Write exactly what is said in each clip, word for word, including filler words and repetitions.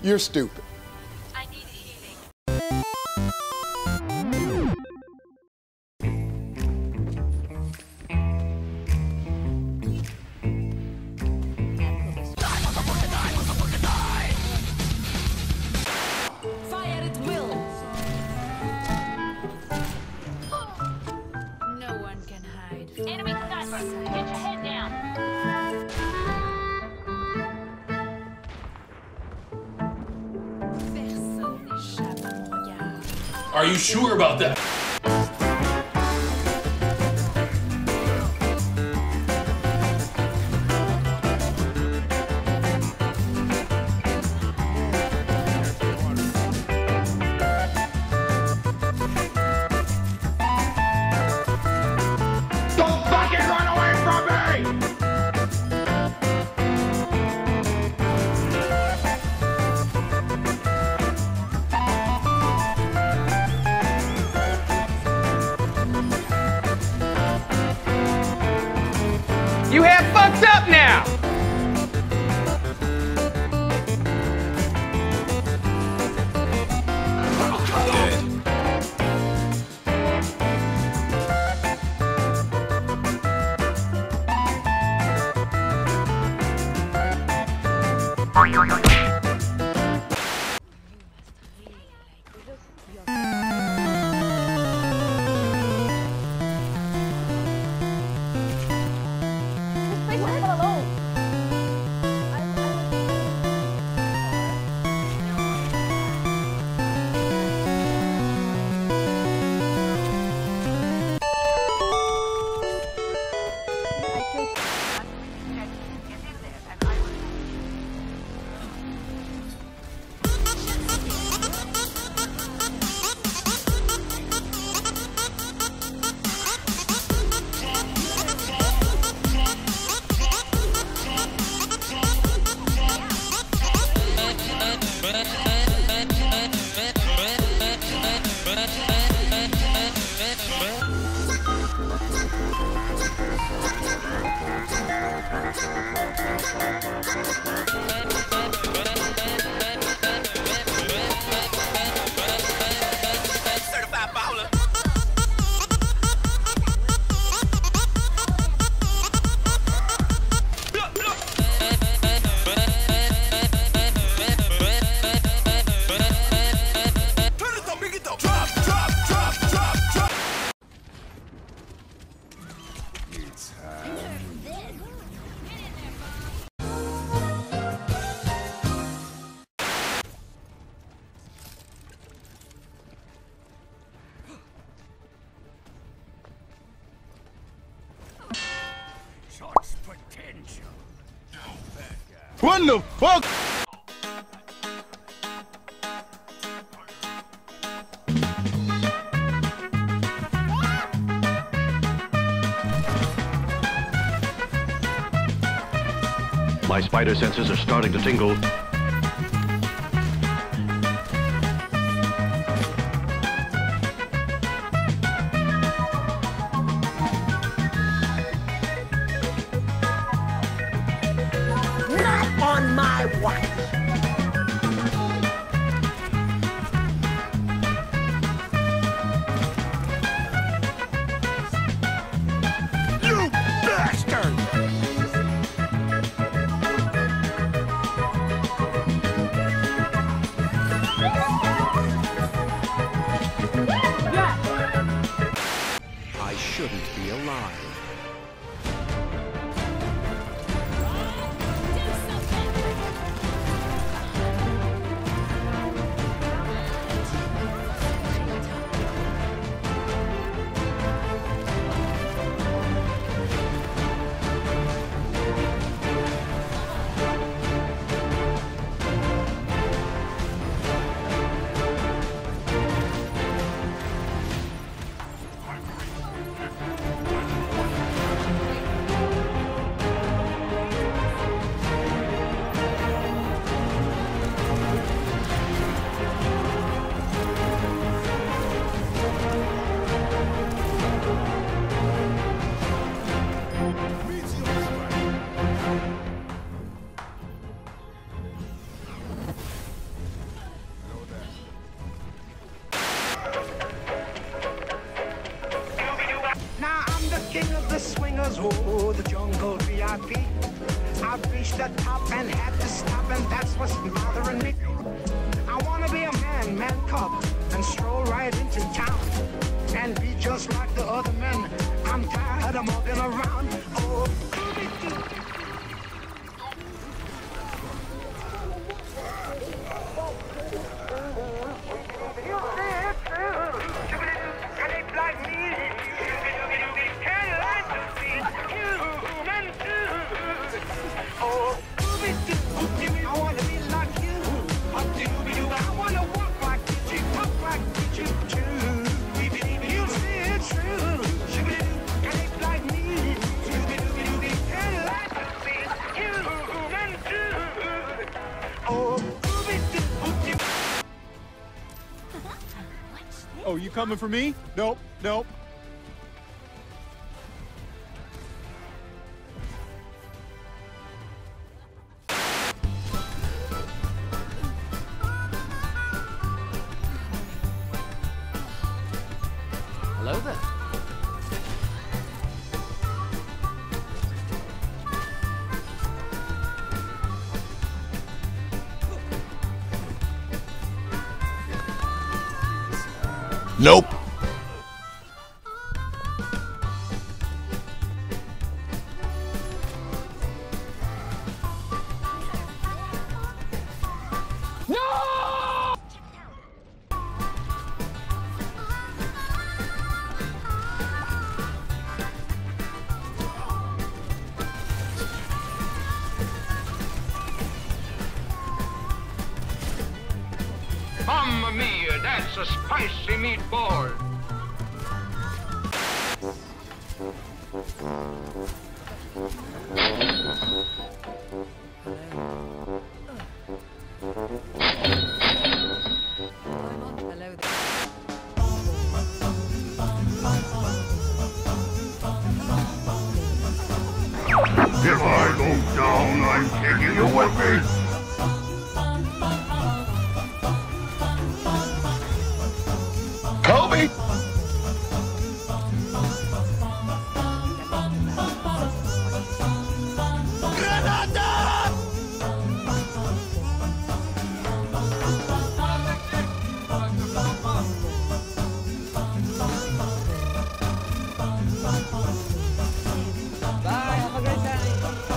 You're stupid. I need healing. Fire at will. No one can hide. Enemy sniper, get your head down. Personne n'échappe à mon regard. Are you sure about that? Don't fucking run away from me! You have fucked up now! What the fuck? My spider senses are starting to tingle. Not on my watch. You bastard! I shouldn't be alive. was, oh, the jungle V I P. I reached the top and had to stop, and that's what's bothering me. I wanna be a man, man cub, and stroll right into town, and be just like the other men. I'm tired of walking around. Oh, Oh, you coming for me? Nope, nope. Hello there. Nope. Mamma mia, that's a spicy meatball. Hello there. If I go down, I'm taking you with me. Kobe! Bye, have a great time.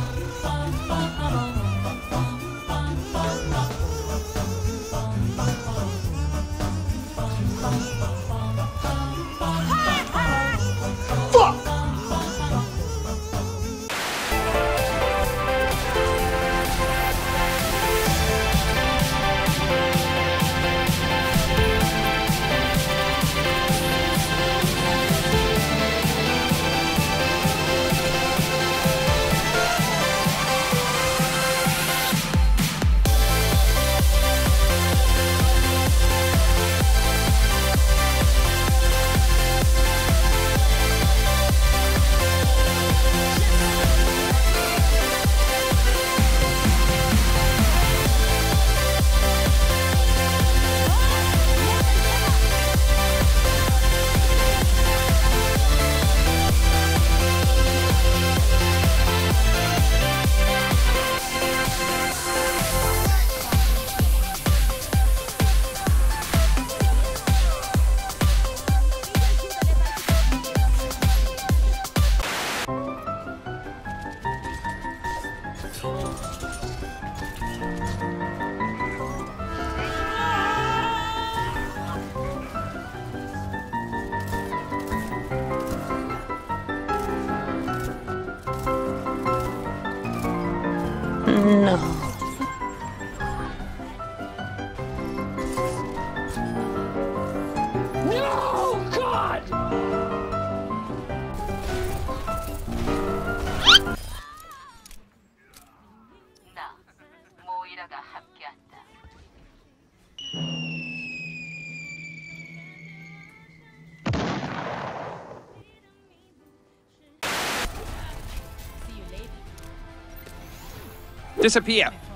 나 모이라가 함께한다. Disappear.